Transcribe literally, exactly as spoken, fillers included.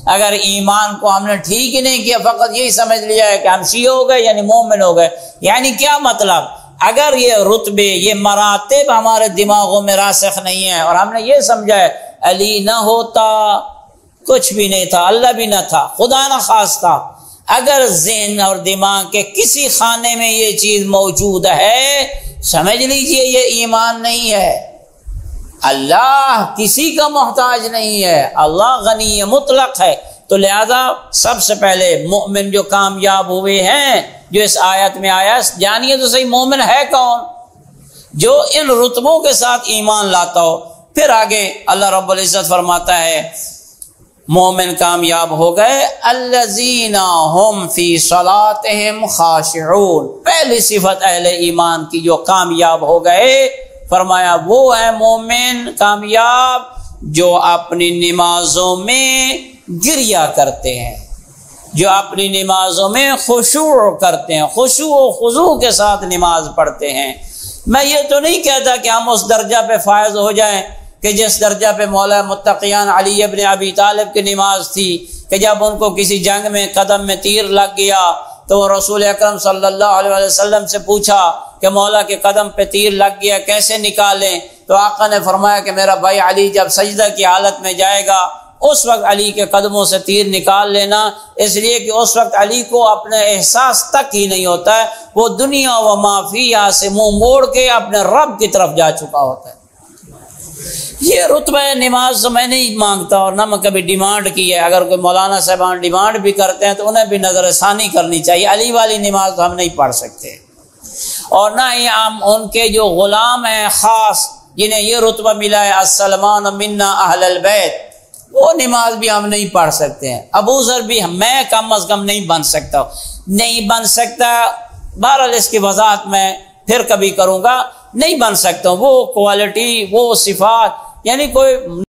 اگر ایمان کو ہم نے ٹھیک ہی نہیں کیا، فقط یہی سمجھ لیا ہے کہ ہم شیعہ ہو گئے یعنی مومن ہو گئے، یعنی کیا مطلب؟ اگر یہ رتبے، یہ مراتب ہمارے دماغوں میں راسخ نہیں ہیں اور ہم نے یہ سمجھا ہے علی نہ ہوتا کچھ بھی نہیں تھا، اللہ بھی نہ تھا، خدا نہ خواستہ، اگر ذہن اور دماغ کے کسی خانے میں یہ چیز موجود ہے، سمجھ لیجئے یہ ایمان نہیں ہے۔ اللہ کسی کا محتاج نہیں ہے، اللہ غنی مطلق ہے۔ تو لہذا سب سے پہلے مومن جو کامیاب ہوئے ہیں، جو اس آیت میں آیا، جانیے تو صحیح مومن ہے کون؟ جو ان رتبوں کے ساتھ ایمان لاتا ہو۔ پھر آگے اللہ رب العزت فرماتا ہے مومن کامیاب ہو گئے، الذین هم فی صلاتهم خاشعون۔ پہلی صفت اہل ایمان کی جو کامیاب ہو گئے، فرمایا وہ ہے مومن کامیاب جو اپنی نمازوں میں گریہ کرتے ہیں، جو اپنی نمازوں میں خشوع کرتے ہیں، خشوع و خضوع کے ساتھ نماز پڑھتے ہیں۔ میں یہ تو نہیں کہتا کہ ہم اس درجہ پہ فائز ہو جائیں کہ جس درجہ پہ مولا متقیان علی ابن ابی طالب کی نماز تھی کہ جب ان کو کسی جنگ میں قدم میں تیر لگ گیا تو وہ رسول اکرم صلی اللہ علیہ وسلم سے پوچھا کہ مولا کے قدم پہ تیر لگ گیا، کیسے نکالیں؟ تو آقا نے فرمایا کہ میرا بھائی علی جب سجدہ کی حالت میں جائے گا اس وقت علی کے قدموں سے تیر نکال لینا، اس لیے کہ اس وقت علی کو اپنے احساس تک ہی نہیں ہوتا ہے، وہ دنیا و ما فیہا سے منہ موڑ کے اپنے رب کی طرف جا چکا ہوتا ہے۔ یہ رتبہ نماز میں نہیں مانگتا اور نہ میں کبھی ڈیمانڈ کی ہے، اگر کوئی مولانا صاحبان ڈیمانڈ بھی کرتے ہیں تو انہیں بھی نظر ثانی کرنی چاہیے۔ علی والی نماز تو ہم نہیں پڑھ سکتے، اور نہ ہی ہم ان کے جو غلام ہیں خاص جنہیں یہ رتبہ ملا ہے السلمان منا اہل البیت، وہ نماز بھی ہم نہیں پڑھ سکتے ہیں۔ ابو ذر بھی میں کم از کم نہیں بن سکتا نہیں بن سکتا بہرحال اس کی وضاحت میں پھر کبھی کروں گا، نہیں بن سکتا وہ کوالٹی، وہ صفات، یعنی کوئی